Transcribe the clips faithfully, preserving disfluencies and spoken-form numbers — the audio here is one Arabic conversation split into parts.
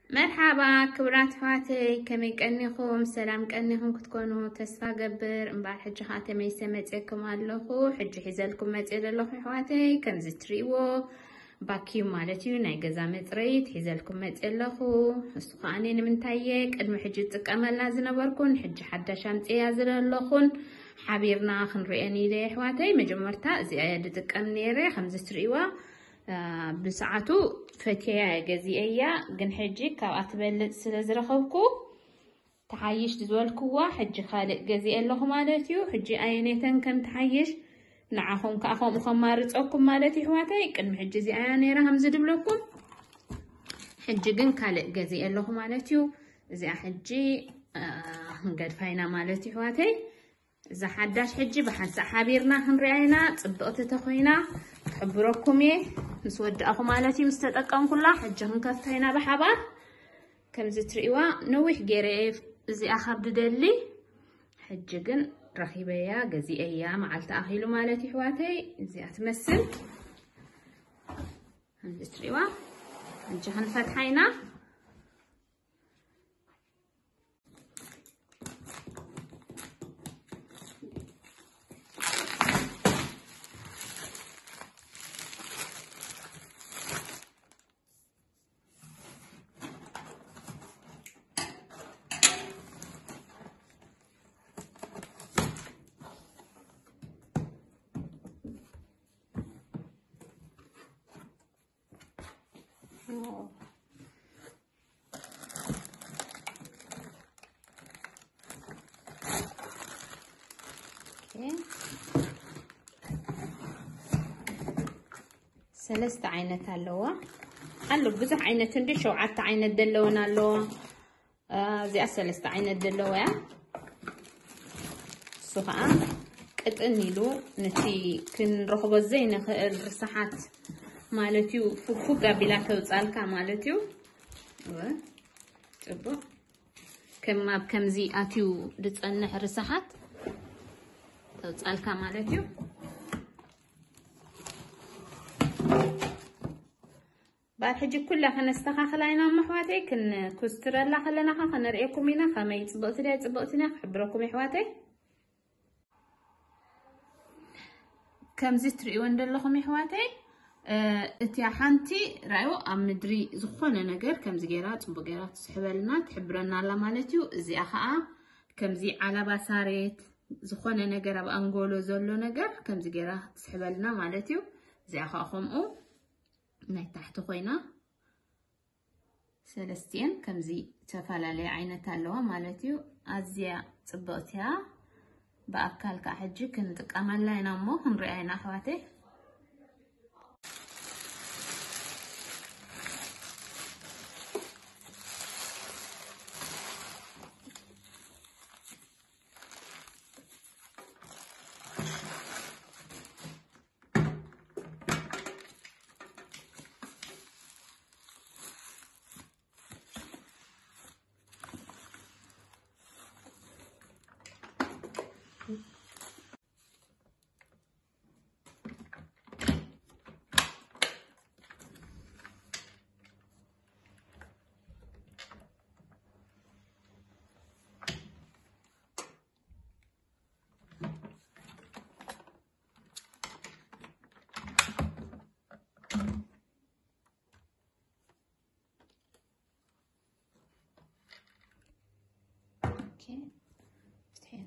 مرحبا كبرات حواتي كمي كأنكم سلام كأنكم كتكونوا تسفى قبر انبار حجي حاتي ما يسمتكم اللخو حجي حزالكم متئل اللخو حواتي كم زتريوو باكيو مالتيو ناي قزا متريت حزالكم متئل اللخو استخواني نمنتايك ادمو حجي تقامل لازنا بركون حجي حدا شامت ايازل اللخون حبيرنا خنرئني لي حواتي مجمرتا زي اياد تقام نيري خمزة تريوا آه بساعتو فتيا جزئية جن حجي كوات بلد سلزرخوكو تحيش تزولكوا حجي خالق جزئية اللهم مالتيو حجي اينيتن كم تحيش نعهم كأخوم خمارتكم مالتي حواتي كن حجي زي اياني رهم زدبلكم حجي جن خالق جزئية اللهم مالتيو زي حجي آه قد فاينا مالتي حواتي إذا حداش حجي بحنسا حبيرنا هنرعينا تبقوت تخوينا تحبروكمي نسود أخو مالتي مستتقام كلها حجي هنكفتينا بحبار كم زتريوا نوح جريف زي أخر ددلي حجي قن رخيبيا قزيئيا معالت أخيلو مالتي حواتي زي أتمثل هنزتريوا حجي هنفتحينا Oh. Okay. ثلاث عينات اللوا قالوا بزح عينات عندي شو عدت عينات دلونا اللوا آه زي ثلاث عينات دلوا صفاء قطني له نتي كن رخبة زينة الرصحات مالتيو فوق فوق بلا توصالكا مالتيو و طبو كما بكم زي اتيو دصنح رصحات توصالكا مالتيو بعد حجي كلها خنستخاخل عينا محواتي كن كسترلا خلنا خنرئيكم هنا خما يصبقت لي صبقتنا خبركم حواتي كم زتري وندلكم حواتي اتيا حنتي رايو ام مدري زخونه نجر كم زغيرات صبغيرات تسحبلنا تحبرنا لا مالتيو زي اخا كم زي على باساريت زخونه نجر اب انغولو زلو نجر كم زغيرات تسحبلنا مالتيو زي اخا خمو ناي تحت خوينا سلستين كم زي تفلالي عينت اللوا مالتيو ازيا صبغتيا باكل كحجي كنتقامل لنا مو هنرينا حواتي اوكي فتحين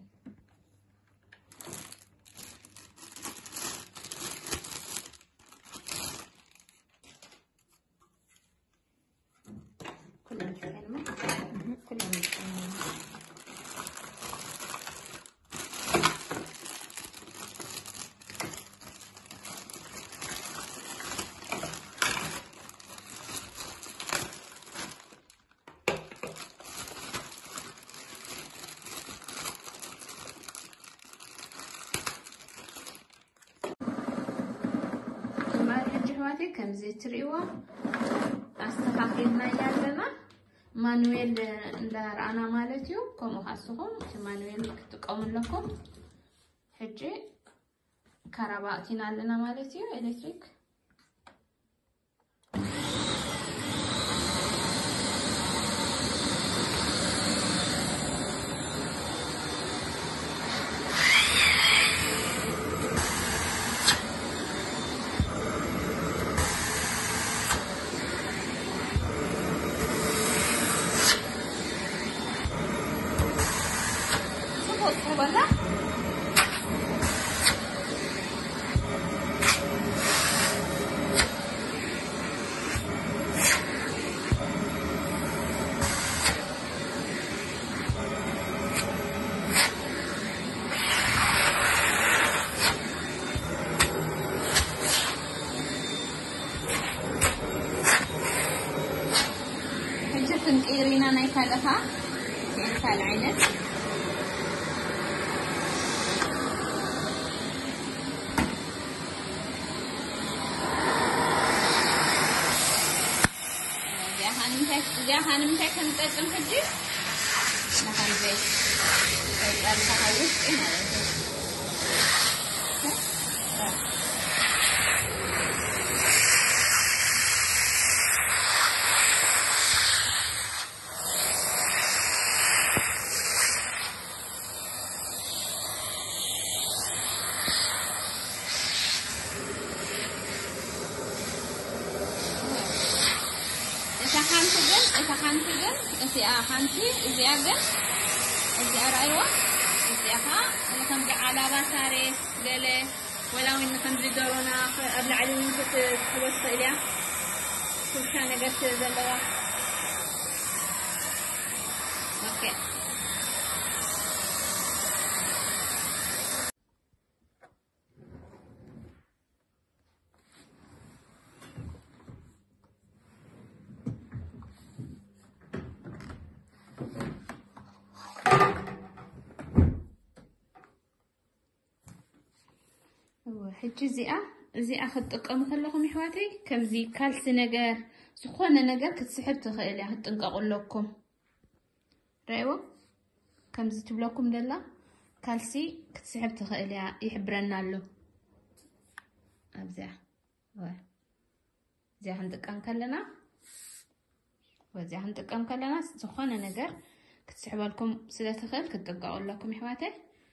كلهم فتحين كلهم فتحين كم زيت ريوا استخاخينا يالنا مانويل دار انا مالتيو كم خاصهم مانويل تقوم لكم حجي كهرباء لنا مالتيو الكتريك ولا إيرينا نيكالها نيكال عينت جاهن تك جاهن تك نتقم حجي نحن زيت قال تحوش إيه هذا إذا حنتي إذا أجن إذا أرأيوا إذا ها أنا كم على راساري لله ولا وين كم بدرونا قبل عليهم كت خلص إليا كل شيء نقص زلوا أوكي حجي زيئة زيئة خطقم خلوكم يحواتي كم زي كالسي نجار سخونة نجار كتسحب تخيلي هتنقل لكم رأيوا كم زي تبلوكم دلا كالسي كتسحب تخيلي يحبرنا له أبزع زي هندقم كلنا وزي هندقم كلنا سخونة نجار كتسحب لكم سلا تخيل كتنقل لكم يحواتي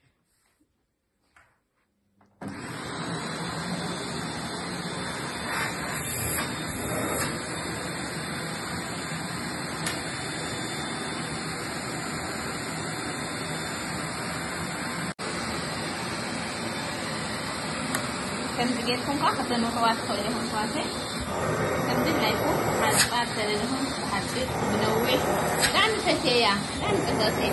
كم تجيكم كاخذ المواد خليهم فاتي كم تلاقوا حلقات لهم حسيت بنوي لعن فتيا لعن قصتي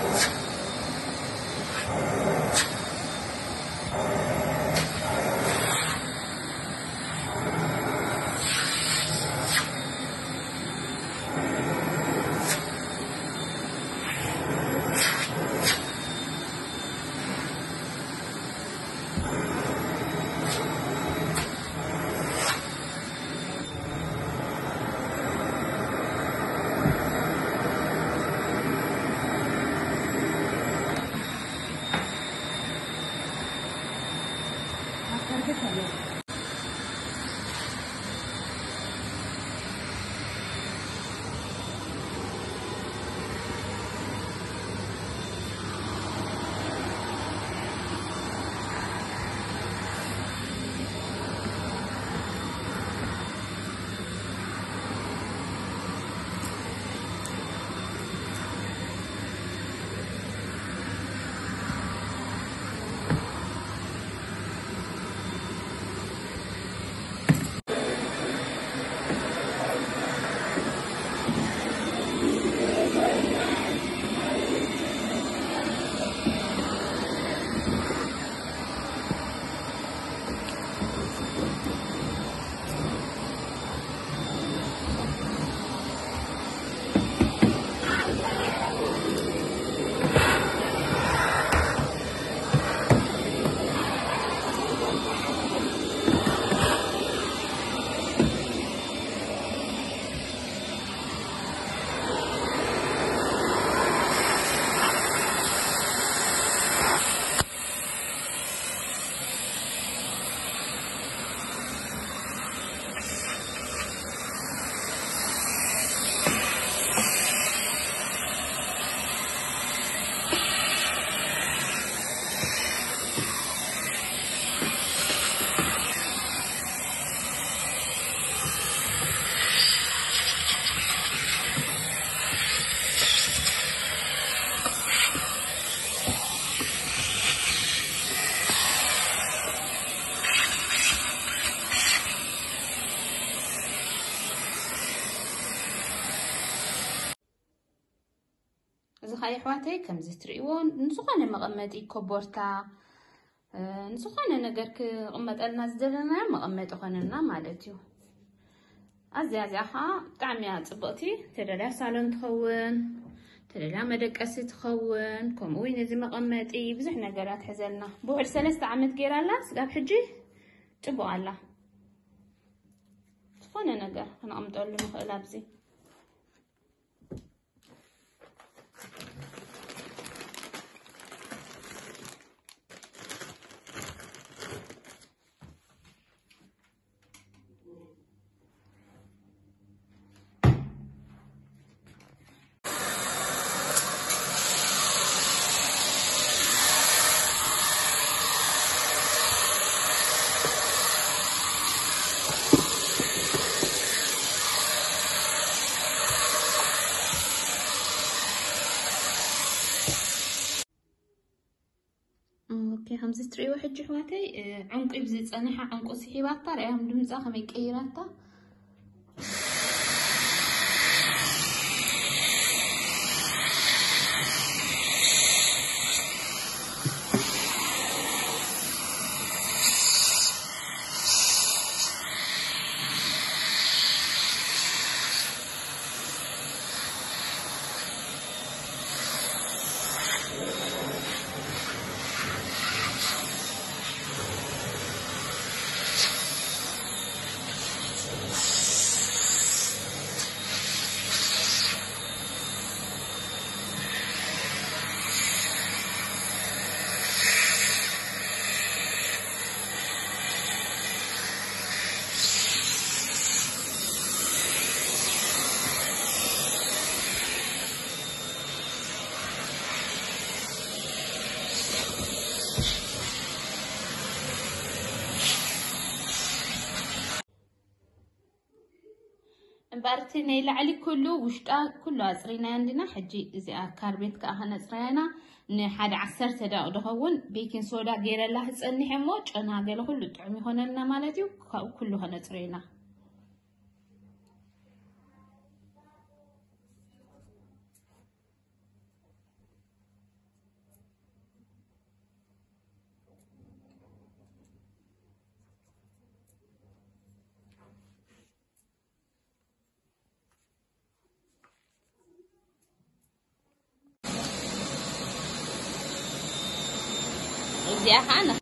زخاي حواتي كم زتريون نسخانة مقمتي كوبورتا نسخانة نجرك قمت الناس دلنا مقمت أخواننا مالتيو أزي أزي أخا تعميات صبقتي تدلع صالون تخون تدلع مدك أسي تخون كم وين زي مقمتي بزح نجرات حزلنا بوعد ثلاثة عمت جير الله سقاب حجي تبو الله صفانة نجر أنا قمت أقول له مخلابزي اوكي همزة تري واحد جحواتي عنق ابزيت انا عنق سحيبات طارئ هم دمزا خمي كيراتا بارتي نيل علي كله وشتا كله أسرينا عندنا حجي إذا كاربيت كأهنا أسرينا نحد عسر تدا ودهون بيكين صودا غير الله تسألني حموج أنا قاله كله تعمي هنا لنا مالتي وكله هنا أسرينا يا أنا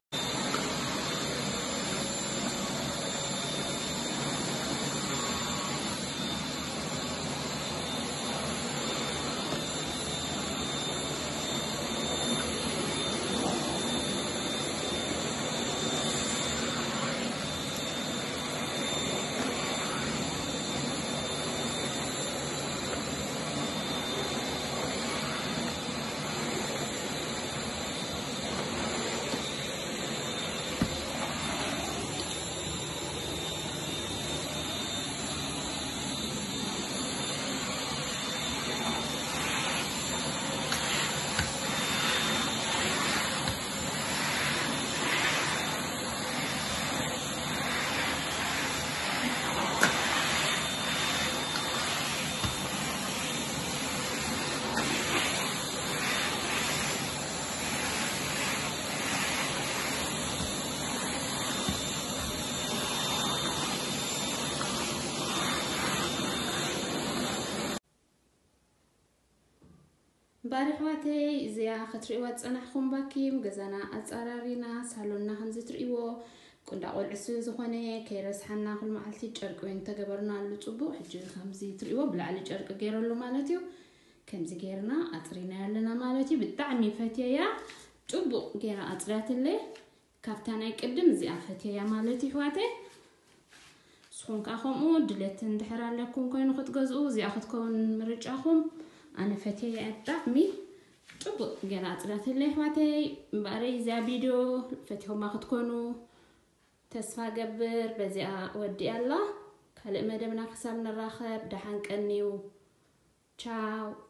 بارح واتي زيا خطريوات صنحكم باكيم غزانا اصارارينا سالونا هنزتريو كندا قلعسو زخونه كيرسحنا كل معلتي ጨርቅ ወይን ተገበርና ልጽቡ ሕጂ ከምዚ ትሪኦ ብላዕሊ ጨርቅ ገይረሉ ማለትዩ ከምዚ ገይርና አጥሪና ያለና ማለትዩ ብጣዕሚ ፈትያ ጽቡ ገይራ አጥራትለ ካፍታናይ ቅድም እዚ አፈትያ ማለትዩ ሕዋቴ ስኹን ካኹም ድለት እንድሕራለኩም ኮይኑ ክትገዝኡ እዚ አኽትኮን ምርጫኹም أنا فتية أتعمي طب جرات أطلعت اللي حواتي باري زي فيديو فتيهم ما تكونوا تسفى قبر بزي أودي الله كلمة دمنا خسرنا الراخب دحان كأنيو تشاو